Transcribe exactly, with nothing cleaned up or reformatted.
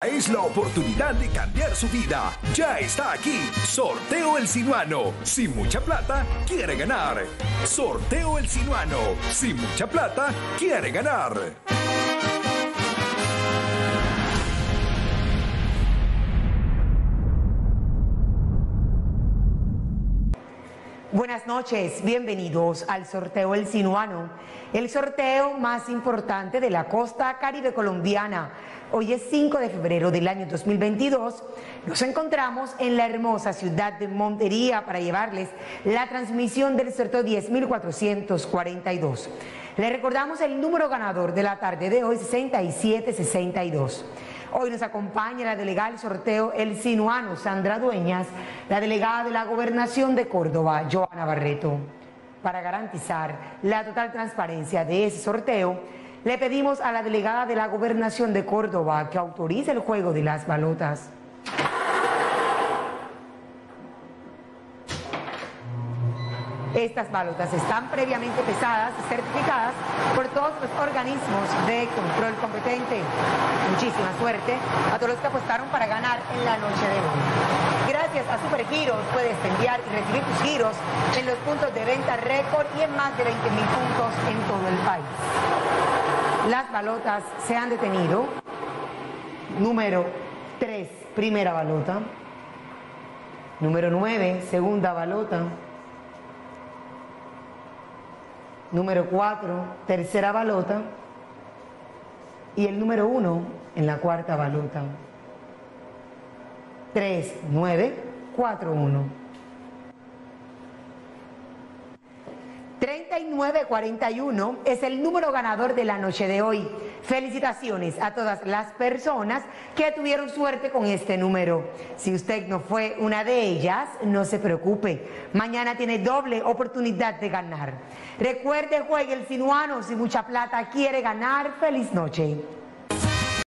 es la oportunidad de cambiar su vida. Ya está aquí. Sorteo El Sinuano. Sin mucha plata, quiere ganar. Sorteo El Sinuano. Sin mucha plata, quiere ganar. Buenas noches, bienvenidos al sorteo El Sinuano, el sorteo más importante de la costa caribe colombiana. Hoy es cinco de febrero del año dos mil veintidós. Nos encontramos en la hermosa ciudad de Montería para llevarles la transmisión del sorteo diez mil cuatrocientos cuarenta y dos. Le recordamos el número ganador de la tarde de hoy, sesenta y siete sesenta y dos. Hoy nos acompaña la delegada del sorteo El Sinuano, Sandra Dueñas, la delegada de la Gobernación de Córdoba, Joana Barreto. Para garantizar la total transparencia de ese sorteo, le pedimos a la delegada de la Gobernación de Córdoba que autorice el juego de las balotas. Estas balotas están previamente pesadas y certificadas por todos los organismos de control competente. Muchísima suerte a todos los que apostaron para ganar en la noche de hoy. Gracias a Supergiros puedes enviar y recibir tus giros en los puntos de venta récord y en más de veinte mil puntos en todo el país. Las balotas se han detenido. Número tres, primera balota. Número nueve, segunda balota. Número cuatro, tercera balota. Y el número uno en la cuarta balota. tres, nueve, cuatro, uno. treinta y nueve cuarenta y uno es el número ganador de la noche de hoy. Felicitaciones a todas las personas que tuvieron suerte con este número. Si usted no fue una de ellas, no se preocupe. Mañana tiene doble oportunidad de ganar. Recuerde, juegue El Sinuano. Si mucha plata quiere ganar, feliz noche.